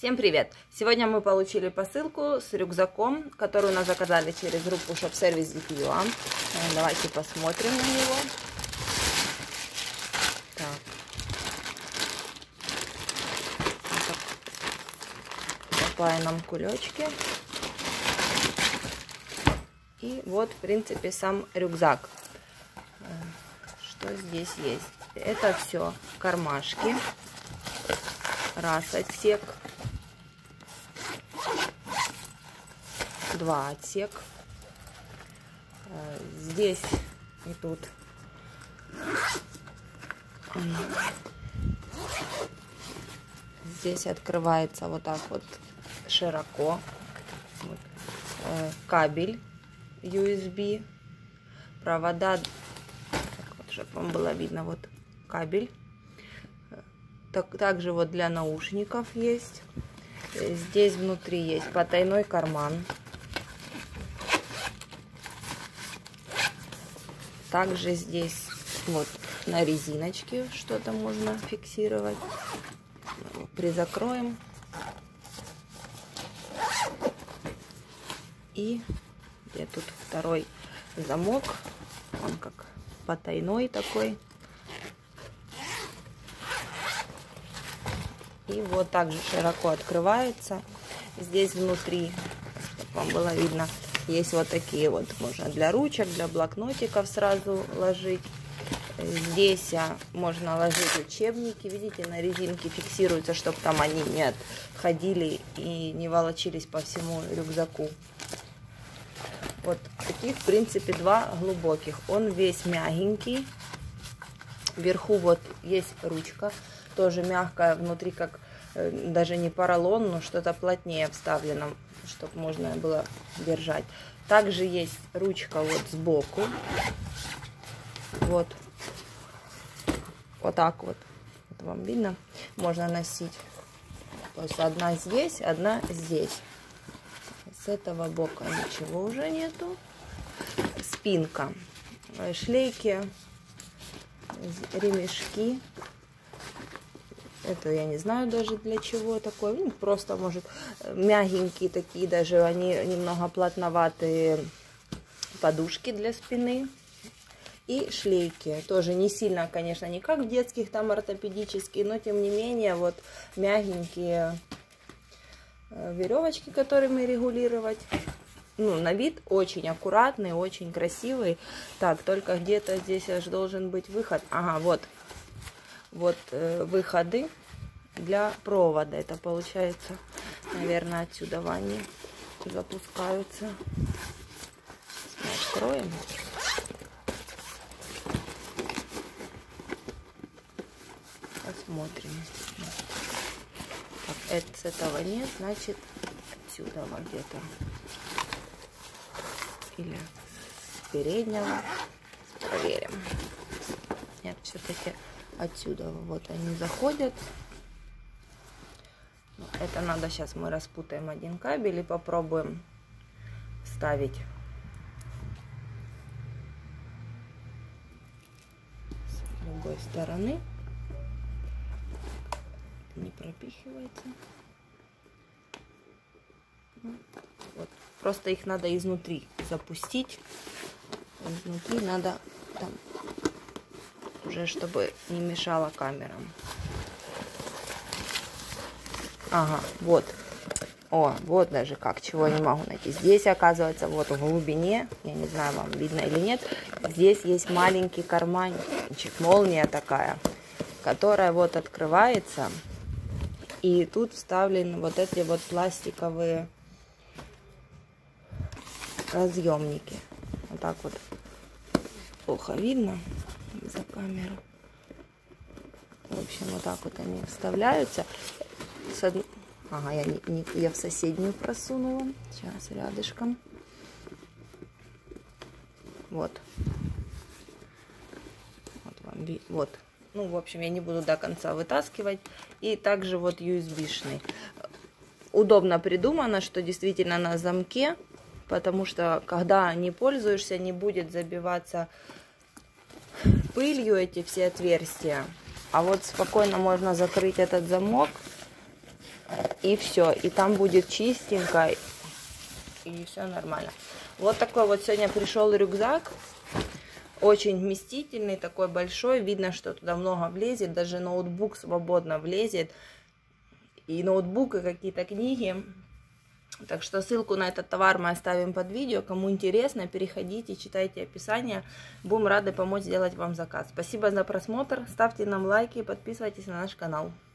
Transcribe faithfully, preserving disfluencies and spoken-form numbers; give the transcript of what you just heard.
Всем привет! Сегодня мы получили посылку с рюкзаком, который у нас заказали через группу shopservice точка ди ти ю а. Давайте посмотрим на него. Так. Такая нам кулечки. И вот, в принципе, сам рюкзак. Что здесь есть? Это все кармашки. Раз отсек. Два отсек. Здесь и тут здесь открывается вот так вот широко. Вот. Кабель ю эс би, провода, так вот, чтобы вам было видно, вот кабель. Так, также вот для наушников есть. Здесь внутри есть потайной карман. Также здесь вот на резиночке что-то можно фиксировать. Призакроем. И где тут второй замок. Он как потайной такой. И вот также широко открывается. Здесь внутри, чтобы вам было видно, есть вот такие вот, можно для ручек, для блокнотиков сразу ложить. Здесь можно ложить учебники. Видите, на резинке фиксируется, чтобы там они не отходили и не волочились по всему рюкзаку. Вот таких, в принципе, два глубоких. Он весь мягенький. Вверху вот есть ручка. Тоже мягкая, внутри как э, даже не поролон, но что-то плотнее вставлено, чтобы можно было держать. Также есть ручка вот сбоку. Вот. Вот так вот. Это вам видно? Можно носить. То есть одна здесь, одна здесь. С этого бока ничего уже нету. Спинка. Шлейки. Ремешки. Это я не знаю даже для чего такое. Ну, просто, может, мягенькие такие, даже они немного плотноватые подушки для спины. И шлейки. Тоже не сильно, конечно, не как в детских, там ортопедические, но тем не менее, вот мягенькие веревочки, которыми регулировать. Ну, на вид очень аккуратный, очень красивый. Так, только где-то здесь аж должен быть выход. Ага, вот. Вот э, выходы для провода. Это получается, наверное, отсюда они запускаются. Мы откроем. Посмотрим. Так, это, с этого нет, значит, отсюда где-то. Или с переднего. Проверим. Нет, все-таки отсюда вот они заходят. Это надо, сейчас мы распутаем один кабель и попробуем вставить с другой стороны. Не пропихивается. Вот. Просто их надо изнутри запустить. Изнутри надо там уже, чтобы не мешала камерам. Ага, вот. О, вот даже как, чего я не могу найти. Здесь, оказывается, вот в глубине, я не знаю, вам видно или нет, здесь есть маленький карманчик, молния такая, которая вот открывается. И тут вставлены вот эти вот пластиковые разъемники. Вот так вот. Плохо видно за камеру. В общем, вот так вот они вставляются. С од... Ага, я, не, не, я в соседнюю просунула. Сейчас рядышком. Вот. Вот вам ви... Вот. Ну, в общем, я не буду до конца вытаскивать. И также вот ю эс би-шный. Удобно придумано, что действительно на замке. Потому что, когда не пользуешься, не будет забиваться пылью эти все отверстия. А вот спокойно можно закрыть этот замок И все. И там будет чистенько. И все нормально. Вот такой вот сегодня пришел рюкзак. Очень вместительный, такой большой. Видно, что туда много влезет. Даже ноутбук свободно влезет. И ноутбук, и какие-то книги. Так что ссылку на этот товар мы оставим под видео. Кому интересно, переходите, читайте описание. Будем рады помочь сделать вам заказ. Спасибо за просмотр. Ставьте нам лайки и подписывайтесь на наш канал.